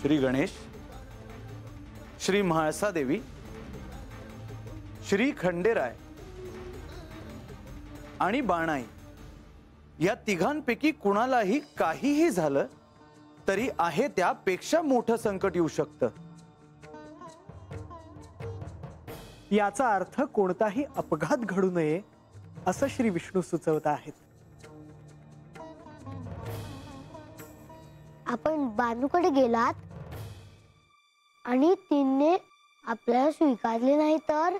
श्री गणेश, श्री म्हाळसा देवी, श्री खंडेराय आणि बाणाई या तिघांपैकी कुणालाही काहीही झालं तरी आहे त्यापेक्षा मोठं संकट येऊ शकतं। याचा अर्थ कोणताही अपघात घडू नये असं श्री विष्णू सुचवत आहेत। आपण बानूकडे गेलात आणि तिने आपल्याला स्वीकारले नाही तर?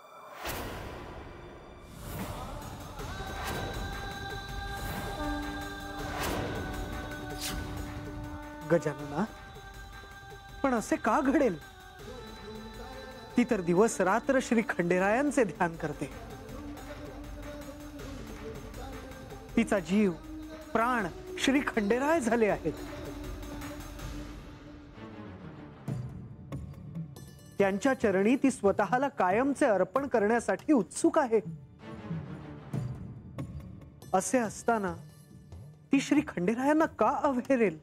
गजानना, पण असे का घडेल? ती तर दिवस रात्र श्री खंडेरायांचे ध्यान करते। तिचा जीव प्राण श्री खंडेराय झाले आहेत। त्यांच्या चरणी ती स्वतःला कायमचे अर्पण करण्यासाठी उत्सुक आहे। असे असताना ती श्री खंडेरायांना का अवहेरेल?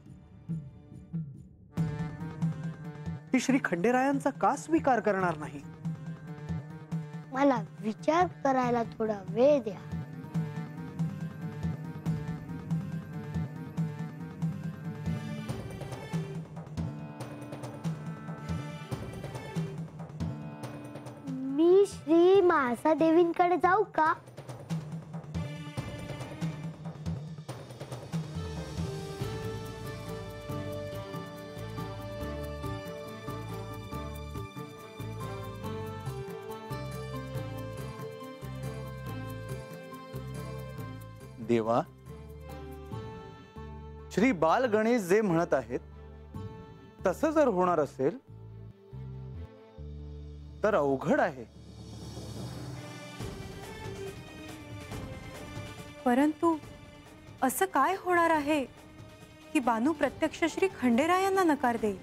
ती श्री खंडेरायांचा का स्वीकार करणार नाही? मला विचार करायला थोडा वेळ द्या। मी श्री म्हाळसा देवींकडे जाऊ का? देवा, श्री बाल गणेश जे म्हणत आहेत तसं जर होणार असेल तर अवघड आहे। परंतु असं काय होणार आहे की बानू प्रत्यक्ष श्री खंडेरायांना नकार देईल?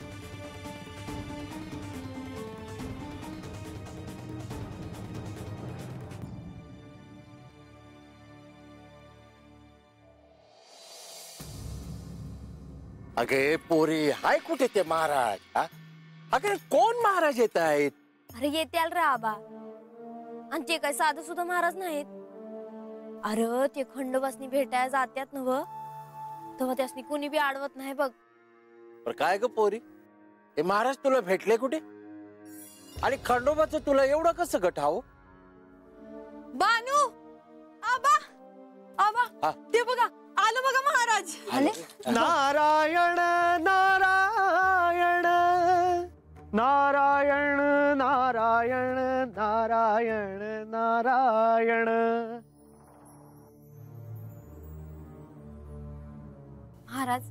अगे पोरी, हाय कुठे ते महाराज? अगे कोण महाराज येत आहेत? अरे येत्याल रे आबा, आणि ते काय साधं सुद्धा महाराज नाहीत। अरे ते खंडोबासनी भेटायला जात्यात नव, तेव्हा त्यासनी कुणी बी आडवत नाही बघ। पर काय ग पोरी, हे महाराज तुला भेटले कुठे आणि खंडोबाचं तुला एवढं कसं गठाव? बानू, आबा आबा, ते बघा आलो बघा महाराज। नारायण नारायण नारायण नारायण नारायण नारायण। महाराज,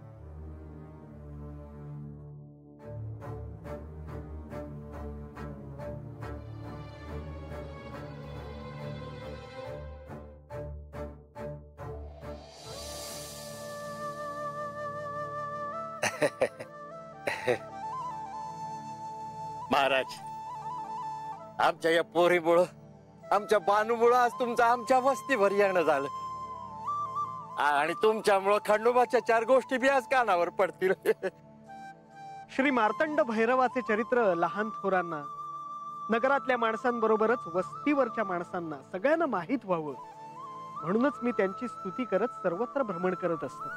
महाराज, आमच्या या पोरीमुळं, आमच्या बानूमुळं आज तुमचं आमच्या वस्तीभर येणं झालं, आणि तुमच्यामुळं खंडोबाच्या 4 गोष्टी बी आज कानावर पडतील। श्री मार्तंड भैरवाचे चरित्र लहान थोरांना, नगरातल्या माणसांबरोबरच वस्तीवरच्या माणसांना सगळ्यांना माहीत व्हावं म्हणूनच मी त्यांची स्तुती करत सर्वत्र भ्रमण करत असतो।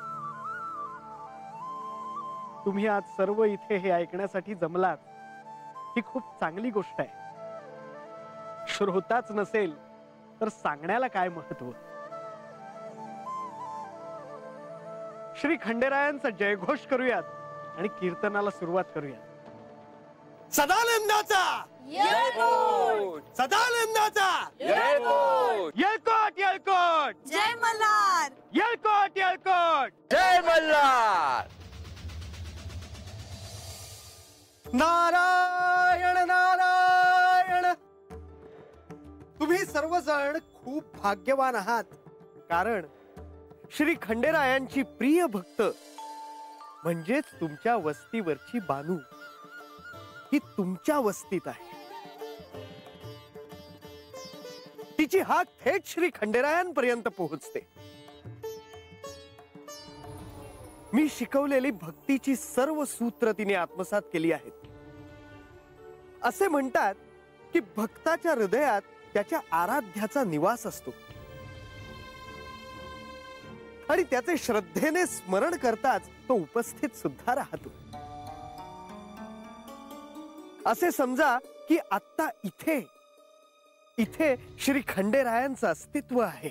तुम्ही आज सर्व इथे हे ऐकण्यासाठी जमलात ही खूप चांगली गोष्ट आहे। श्रोताच नसेल तर सांगण्याला काय महत्व? श्री खंडेरायांचा जयघोष करूयात आणि कीर्तनाला सुरुवात करूयात। सदानंदाचा येळकोट, सदानंदाचा येळकोट येळकोट, जय मल्हार, येळकोट येळकोट, जय मल्हार। नारायण नारायण। तुम्ही सर्वजण खूप भाग्यवान आहात, कारण श्री खंडेरायांची प्रिय भक्त म्हणजेच तुमच्या वस्तीवरची बानू ही तुमच्या वस्तीत आहे। तिची हाक थेट श्री खंडेरायांपर्यंत पोहोचते। मी शिकवलेली भक्तीची सर्व सूत्र तिने आत्मसात केली आहेत. असे म्हणतात की भक्ताच्या हृदयात त्याच्या आराध्याचा निवास असतो आणि त्याचे श्रद्धेने स्मरण करताच तो उपस्थित सुद्धा राहतो. असे समजा की आता इथे इथे श्री खंडेरायांचं अस्तित्व आहे.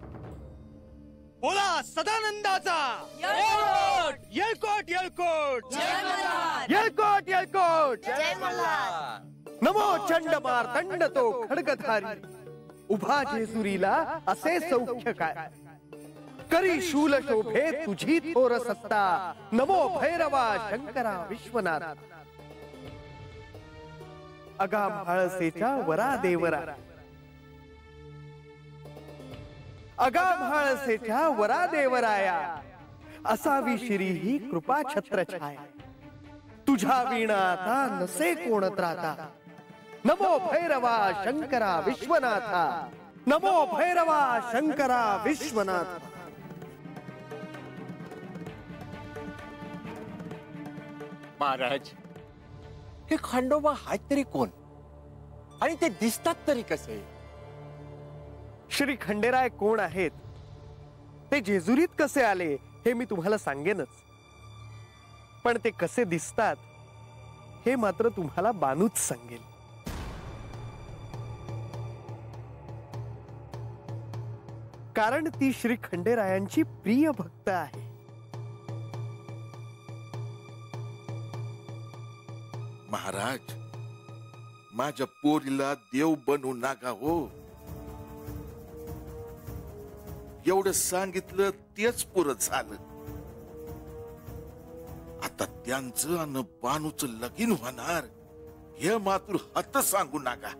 बोला सदानंदाचा येळकोट येळकोट येळकोट येळकोट. नमो चंड मार्तंड तो खड्गधारी, उभा जेजुरीला असे सौख्य काय, करी शूल शोभे तुझी थोर सत्ता, नमो भैरवा शंकरा विश्वनाथ. अगाम हाळसेच्या वरा देवरा, अगाम हाळसेच्या वरा देवराया, असावी श्री ही कृपा छत्र छाया, तुझ्या विणा आता नसे कोण त्राता, नमो भैरवा शंकरा विश्वनाथा, नमो भैरवा शंकरा विश्वनाथ. महाराज, हे खंडोबा आहेत तरी कोण आणि ते दिसतात तरी कसे? श्री खंडेराय कोण आहेत, ते जेजुरीत कसे आले हे मी तुम्हाला सांगेनच, पण ते कसे दिसतात हे मात्र तुम्हाला बानूच सांगेल. कारण ती श्री खंडेरायांची प्रिय भक्त आहे. महाराज, माझ्या पोरीला देव बनवू नका हो. एवढं सांगितलं तेच पुरं झालं. आता त्यांचं आणि बानूचं लगीन होणार हे मात्र हत सांगू नका.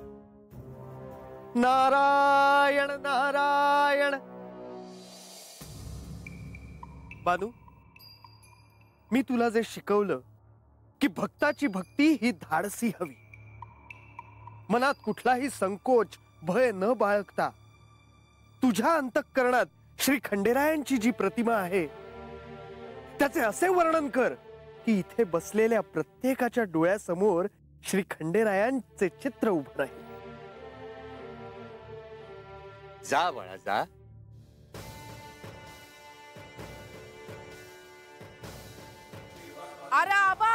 नारायण नारायण. बानू, मी तुला जे शिकवलं की भक्ताची भक्ती ही धाडसी हवी, मनात कुठलाही संकोच भय न बाळगता तुझ्या अंतःकरणात श्री खंडेरायांची जी प्रतिमा आहे त्याचे असे वर्णन कर की इथे बसलेल्या प्रत्येकाच्या डोळ्यासमोर श्री खंडेरायांचे चित्र उभं राहील. जा बाळा जा. अरे आबा,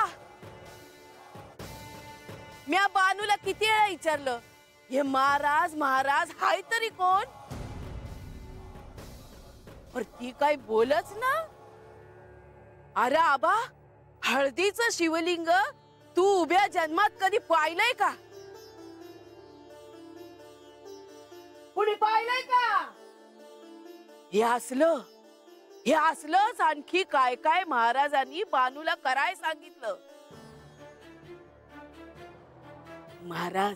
मी बानूला किती वेळा विचारलं, हे महाराज महाराज हाय तरी कोण, पर ती काय बोलच ना. अरे आबा, हळदीचं शिवलिंग तू उभ्या जन्मात कधी पाहिलंय का? कुणी पाहिलंय का? हे असलंच आणखी काय काय महाराजांनी बानूला कराय सांगितलं. महाराज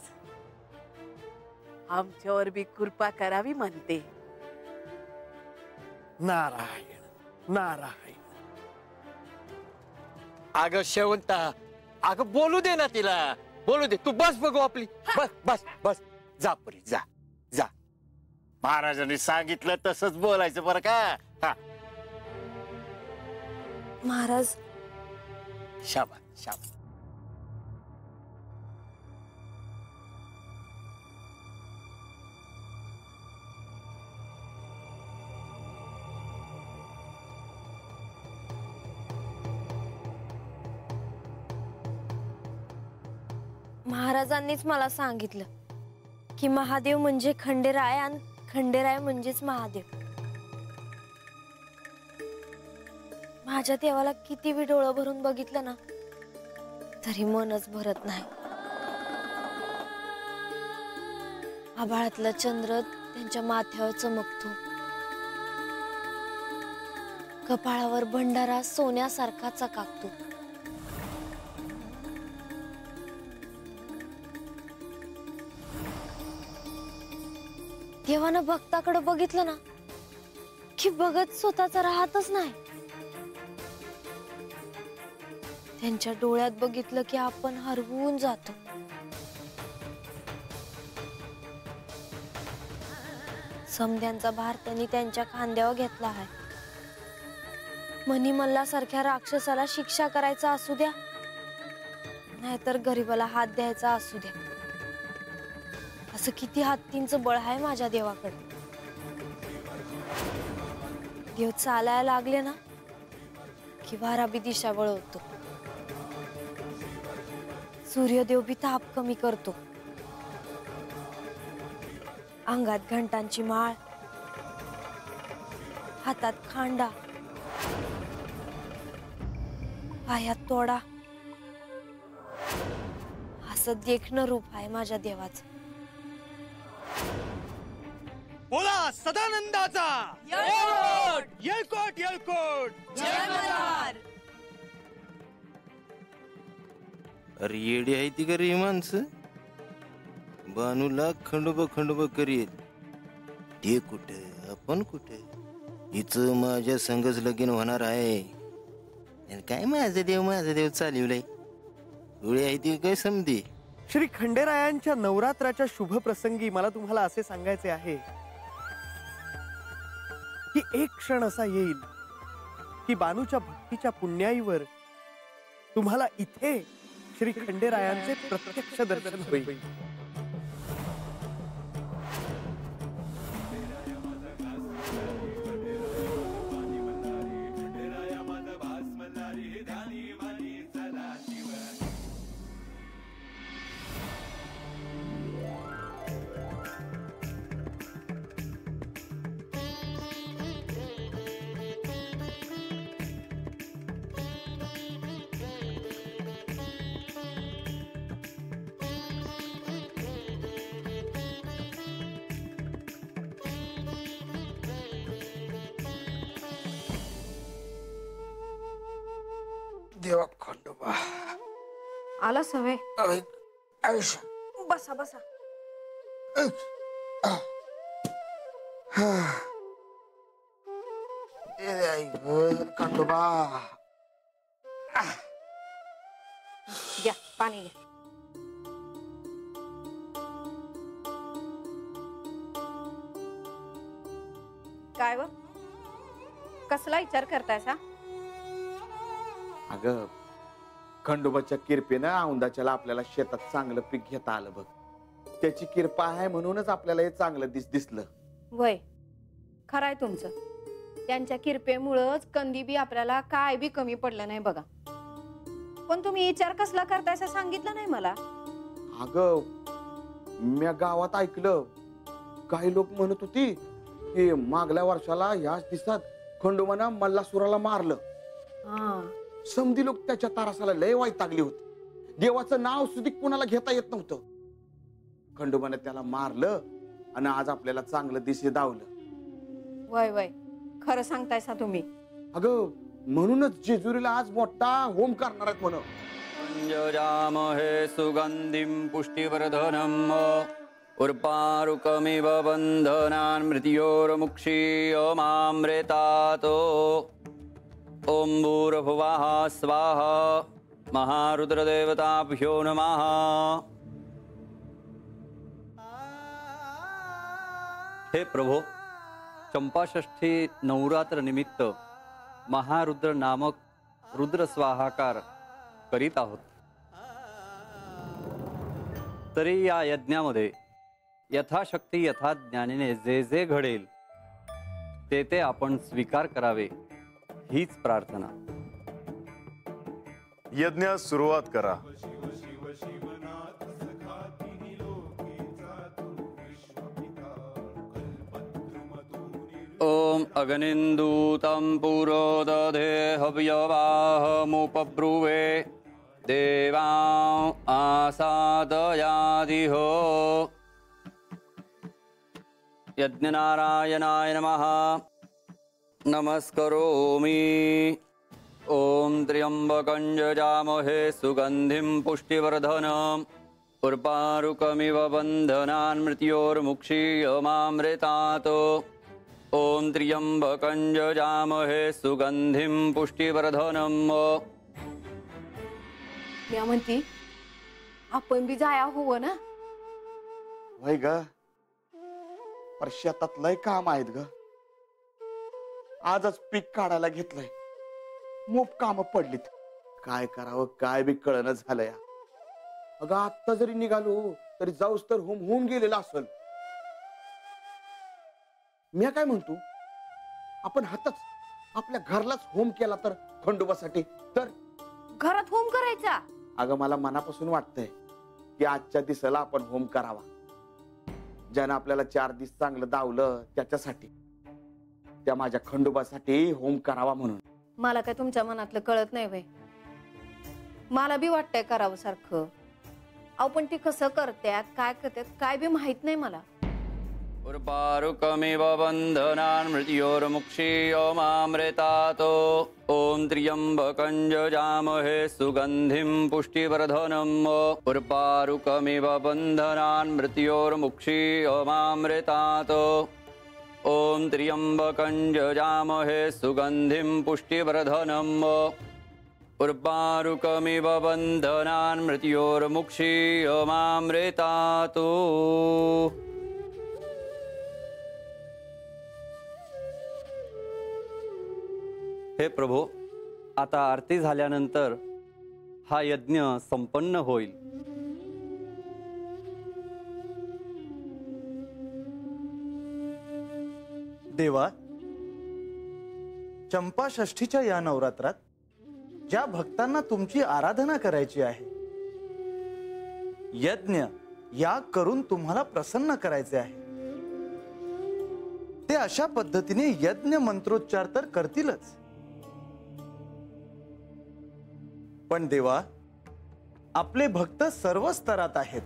आमच्यावर बी कृपा करावी म्हणते. नारायण नारायण. अगं शेवंता, अगं बोलू दे ना तिला, बोलू दे. तू बस बघू आपली. बस बस बस. जा परी जा जा. महाराजांनी सांगितलं तसंच बोलायचं बरं का. हा महाराज, शाबास शाबास. महाराजांनीच मला सांगितलं की महादेव म्हणजे खंडेराय आणि खंडेराय म्हणजेच महादेव. माझ्या देवाला किती बी डोळं भरून बघितलं ना तरी मनच भरत नाही. आभाळातला चंद्र त्यांच्या माथ्यावर चमकतो, कपाळावर भंडारा सोन्यासारखा चकाकतो. देवानं भक्ताकडे बघितलं ना की बघत स्वतःचा राहतच नाही. त्यांच्या डोळ्यात बघितलं की आपण हरवून जातो. समद्यांचा भार त्यांनी त्यांच्या खांद्यावर घेतला आहे. मनी मल्ला सारख्या राक्षसाला शिक्षा करायचा असू द्या, नाहीतर गरीबाला हात द्यायचा असू द्या, असं किती हत्तींचं बळ आहे माझ्या देवाकडे. देव चालायला लागले ना की वारा बी दिशा वळवतो, सूर्यदेव बी ताप कमी करतो. अंगात घंटांची माळ, हातात खांडा, पायात तोडा, असं देखणं रूप आहे माझ्या देवाचं. बोला सदानंदाचा येळकोट येळकोट. अरे येडी आहे ती का रे माणसं? बानूला खंडोबा करील. ते कुठे आपण कुठे? हिचं माझ्या संगच लगीन होणार आहे. आणि काय माझं देव चालवलंय. डोळे आहे ती काय समधी. श्री खंडेरायांच्या नवरात्राच्या शुभ प्रसंगी मला तुम्हाला असे सांगायचे आहे की एक क्षण असा येईल की बानूच्या भक्तीच्या पुण्याईवर तुम्हाला इथे श्री खंडेरायांचे प्रत्यक्ष दर्शन होईल. देवा खंडोबा आला सवय. आयुष्य बसा बसा. खंडोबा घ्या पाणी घ्या. काय व कसला विचार करतायसा? अगं खंडोबाच्या किरपेनं औंदाच्याला आपल्याला शेतात चांगलं पीक घेता आलं बघ. त्याची किरपा आहे म्हणूनच आपल्याला हे चांगलं दिसलं. वय खराय तुमचं. त्यांच्या किरपेमुळंच कंदी बी आपल्याला काय बी कमी पडलं नाही बघा. पण तुम्ही विचार कसला करतायसा सांगितलं नाही मला. अगं मी गावात ऐकलं, काही लोक म्हणत होती की मागल्या वर्षाला याच दिवसात खंडोबानं मल्लासुराला मारलं. समधी लोक त्याच्या तारासाला लय वैतागली होती. देवाचं नाव सुद्धा कुणाला घेता येत नव्हतं. खंडोबाने त्याला मारलं आणि आज आपल्याला चांगलं दिसे दावलं. वय वय खरं सांगतायसा तुम्ही. अगं म्हणूनच जेजुरीला आज मोठा होम करणार आहेत म्हणून. पंजजामहे सुगंधिं पुष्टिवर्धनम् उर्पारुकमिव बन्धनान् मृत्योर्मुक्षीयमामृतातो. ओम भूर्भुवः स्वाहा. महारुद्रदेवताभ्यो नमः. हे प्रभो, चंपाषष्ठी नवरात्र निमित्त महारुद्र नामक रुद्र स्वाहाकार करीत आहोत. तरी या यज्ञामध्ये यथाशक्ती यथाज्ञानीने जे जे घडेल ते ते आपण स्वीकार करावे हीच प्रार्थना. यज्ञास सुरुवात करा. ओम अग्निन्दूतं पुरोदधे हव्यवाहमुपब्रुवे देवां आसादयादिहो. यज्ञनारायणाय नमः. नमस्करोमि. ओम त्र्यंबकं यजामहे सुगंधिं पुष्टिवर्धनम् उर्वारुकमिव बन्धनान् मृत्योर्मुक्षीयमामृतात्. ओम त्र्यंबकं यजामहे सुगंधिं पुष्टिवर्धनम्. या म्हणती आपण बी जाया होव ना. वय ग, पर शेतात लय काम आहेत ग. आजच पीक काढायला घेतलंय. मोप काम पडलीत. काय करावं काय बी कळणं झालं या. अगं आत्ता जरी निघालो तरी जाऊस तर होऊन गेलेला असल. मी काय म्हणतो, आपण हातच आपल्या घरलाच होम केला तर खंडोबासाठी. तर घरात होम करायचा? अगं मला मनापासून वाटतंय की आजच्या दिवसाला आपण होम करावा. ज्यानं आपल्याला 4 दिवस चांगलं दावलं त्याच्यासाठी, त्या माझ्या खंडोबासाठी होम करावा म्हणून. मला काय तुमच्या मनातलं कळत नाही बाई. मला बी वाटतंय करावं सारखं. अहो पण ती कसं करतात काय करतात काय बी माहित नाही मला. उर्पारुकमिव बन्धनान् मृत्योर्मुक्षीयमामृतात् ॐ त्र्यम्बकं यजामहे सुगन्धिं पुष्टिवर्धनम् उर्पारुकमिव बन्धनान् मृत्योर्मुक्षीयमामृतात् ॐ त्र्यम्बकं यजामहे सुगन्धिं पुष्टिवर्धनम् उर्पारुकमिव बन्धनान् मृत्योर्मुक्षीयमामृतात्. हे प्रभो, आता आरती झाल्यानंतर हा यज्ञ संपन्न होईल. देवा, चंपाषष्ठीच्या या नवरात्रात ज्या भक्तांना तुमची आराधना करायची आहे, यज्ञ याग करून तुम्हाला प्रसन्न करायचे आहे, ते अशा पद्धतीने यज्ञ मंत्रोच्चार तर करतीलच. पण देवा, आपले भक्त सर्व स्तरात आहेत.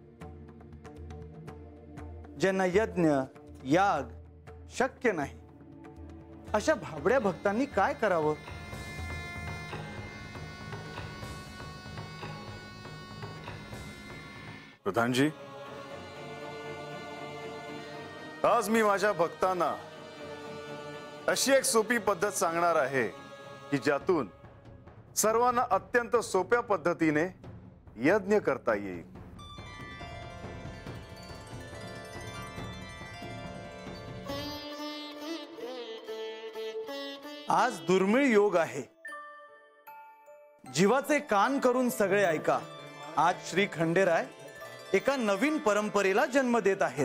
ज्यांना यज्ञ याग शक्य नाही, अशा भाबड्या भक्तांनी काय करावं? प्रधानजी, आज मी माझ्या भक्तांना अशी एक सोपी पद्धत सांगणार आहे की ज्यातून सर्वांना अत्यंत सोप्या पद्धतीने यज्ञ करता येईल. आज दुर्मिळ योग आहे. जीवाचे कान करून सगळे ऐका. आज श्री खंडेराय एका नवीन परंपरेला जन्म देत आहेत.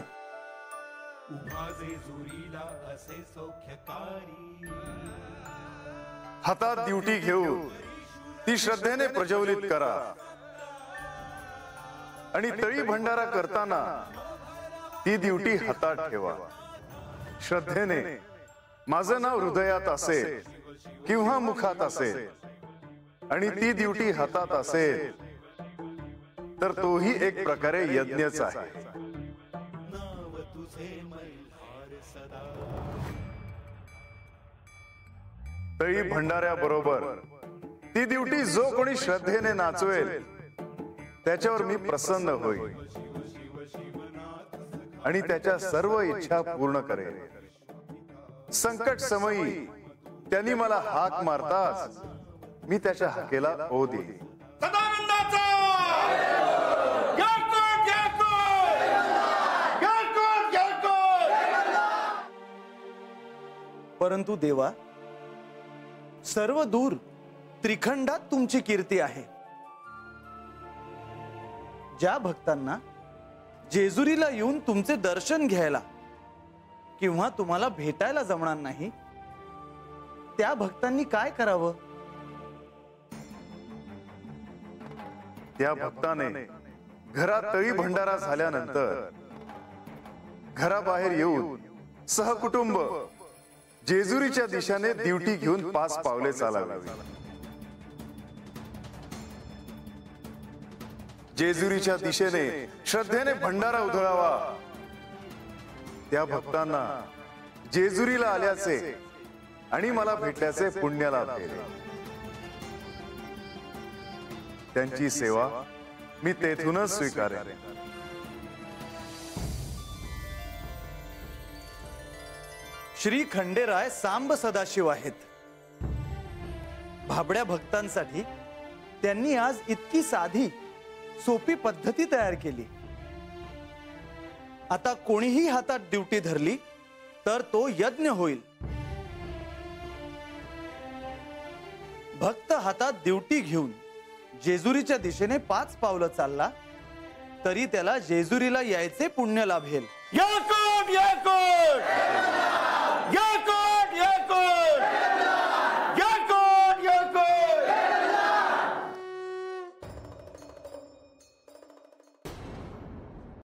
हातात ड्युटी घेऊन ती श्रद्धेने प्रज्वलित करा आणि तळी भंडारा करताना ती ड्युटी हातात ठेवा. श्रद्धेने माझं नाव हृदयात असेल किंवा मुखात असेल आणि ती ड्युटी हातात असेल तर तोही एक प्रकारे यज्ञच आहे. तळी भंडाऱ्याबरोबर ती ड्युटी जो कोणी श्रद्धेने नाचवेल त्याच्यावर मी प्रसन्न होईल आणि त्याच्या सर्व इच्छा पूर्ण करेल. संकट समयी त्यांनी मला हाक मारताच मी त्याच्या हाकेला ओ देईल. परंतु देवा, सर्व दूर त्रिखंडात तुमची कीर्ती आहे. ज्या भक्तांना जेजुरीला येऊन तुमचे दर्शन घ्यायला किंवा तुम्हाला भेटायला जमणार नाही, त्या भक्तांनी काय करावं? त्या भक्ताने घरात तळी भंडारा झाल्यानंतर घराबाहेर येऊन सहकुटुंब जेजुरीच्या दिशेने ड्युटी घेऊन 5 पावले चालावी. जेजुरीच्या दिशेने श्रद्धेने भंडारा उधळावा. त्या भक्तांना जेजुरीला आल्याचे आणि मला भेटल्याचे पुण्य लाभेल. त्यांची सेवा मी तेथूनच स्वीकारेन. श्री खंडेराय सांब सदाशिव आहेत. भाबड्या भक्तांसाठी त्यांनी आज इतकी साधी सोपी पद्धती तयार केली. आता कोणीही हातात ड्युटी धरली तर तो यज्ञ होईल. भक्त हातात दिवटी घेऊन जेजुरीच्या दिशेने 5 पावलं चालला तरी त्याला जेजुरीला यायचे पुण्य लाभेल. याकूब याकूब